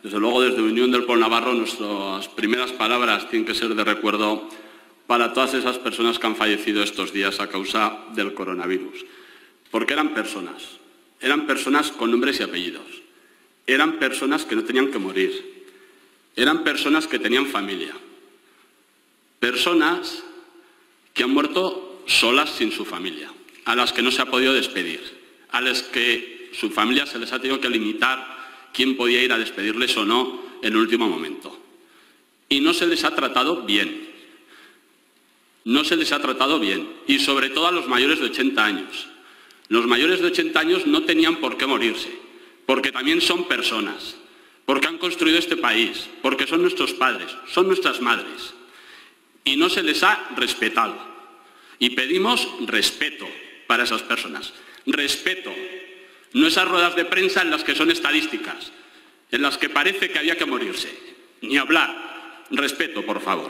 Desde luego, desde Unión del Pueblo Navarro, nuestras primeras palabras tienen que ser de recuerdo para todas esas personas que han fallecido estos días a causa del coronavirus. Porque eran personas con nombres y apellidos, eran personas que no tenían que morir, eran personas que tenían familia, personas que han muerto solas sin su familia, a las que no se ha podido despedir, a las que su familia se les ha tenido que limitar quién podía ir a despedirles o no en el último momento. Y no se les ha tratado bien. No se les ha tratado bien. Y sobre todo a los mayores de 80 años. Los mayores de 80 años no tenían por qué morirse, porque también son personas, porque han construido este país, porque son nuestros padres, son nuestras madres. Y no se les ha respetado. Y pedimos respeto para esas personas. Respeto. No esas ruedas de prensa en las que son estadísticas, en las que parece que había que morirse. Ni hablar. Respeto, por favor.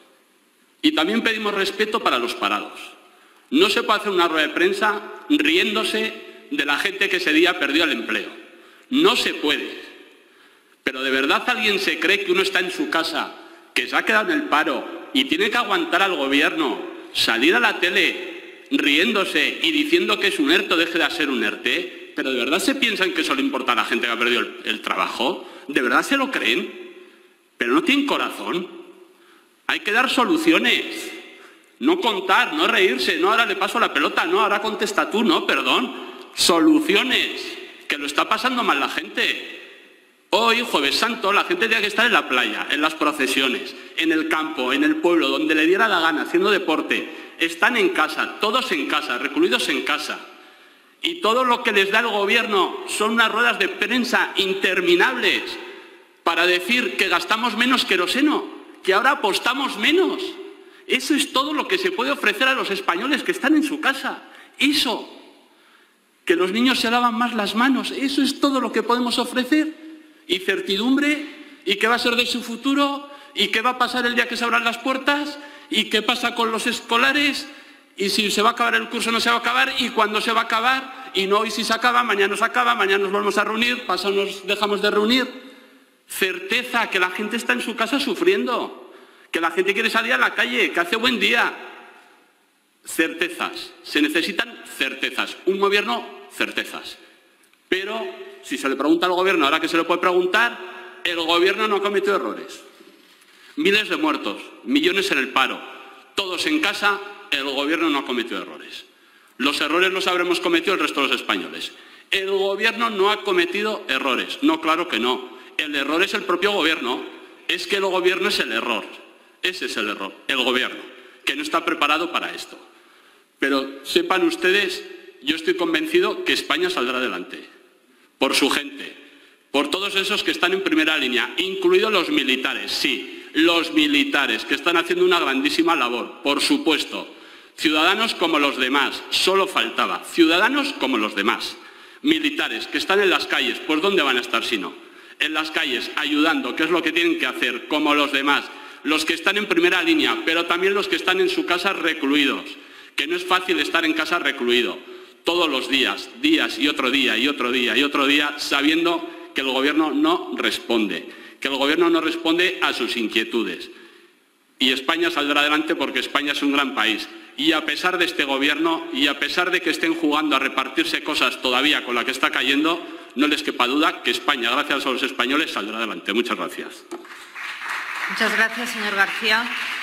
Y también pedimos respeto para los parados. No se puede hacer una rueda de prensa riéndose de la gente que ese día perdió el empleo. No se puede. Pero ¿de verdad alguien se cree que uno está en su casa, que se ha quedado en el paro y tiene que aguantar al gobierno, salir a la tele riéndose y diciendo que es un ERTE o deje de ser un ERTE? ¿Pero de verdad se piensan que eso le importa a la gente que ha perdido el trabajo? ¿De verdad se lo creen? ¿Pero no tienen corazón? Hay que dar soluciones. No contar, no reírse, no ahora le paso la pelota, no ahora contesta tú, no, perdón. Soluciones, que lo está pasando mal la gente. Hoy, Jueves Santo, la gente tiene que estar en la playa, en las procesiones, en el campo, en el pueblo, donde le diera la gana, haciendo deporte. Están en casa, todos en casa, recluidos en casa. Y todo lo que les da el gobierno son unas ruedas de prensa interminables para decir que gastamos menos queroseno, que ahora apostamos menos. Eso es todo lo que se puede ofrecer a los españoles que están en su casa. Eso. Que los niños se lavan más las manos. Eso es todo lo que podemos ofrecer. Y certidumbre. ¿Y qué va a ser de su futuro? ¿Y qué va a pasar el día que se abran las puertas? ¿Y qué pasa con los escolares? ¿Y si se va a acabar el curso no se va a acabar? ¿Y cuándo se va a acabar? Y no, y si se acaba, mañana nos volvemos a reunir, pasado nos dejamos de reunir. Certeza, que la gente está en su casa sufriendo, que la gente quiere salir a la calle, que hace buen día. Certezas, se necesitan certezas. Un gobierno, certezas. Pero, si se le pregunta al gobierno, ahora que se le puede preguntar, el gobierno no ha cometido errores. Miles de muertos, millones en el paro, todos en casa. El gobierno no ha cometido errores. Los errores los habremos cometido el resto de los españoles. El gobierno no ha cometido errores. No, claro que no. El error es el propio gobierno. Es que el gobierno es el error. Ese es el error. El gobierno, que no está preparado para esto. Pero sepan ustedes, yo estoy convencido que España saldrá adelante. Por su gente. Por todos esos que están en primera línea, incluidos los militares, sí. Los militares, que están haciendo una grandísima labor, por supuesto. Ciudadanos como los demás, solo faltaba. Ciudadanos como los demás. Militares, que están en las calles, pues ¿dónde van a estar si no? En las calles, ayudando, que es lo que tienen que hacer, como los demás. Los que están en primera línea, pero también los que están en su casa recluidos. Que no es fácil estar en casa recluido. Todos los días, días y otro día, y otro día, y otro día, sabiendo que el gobierno no responde. Que el gobierno no responde a sus inquietudes. Y España saldrá adelante porque España es un gran país. Y a pesar de este gobierno, y a pesar de que estén jugando a repartirse cosas todavía con la que está cayendo, no les quepa duda que España, gracias a los españoles, saldrá adelante. Muchas gracias. Muchas gracias, señor García.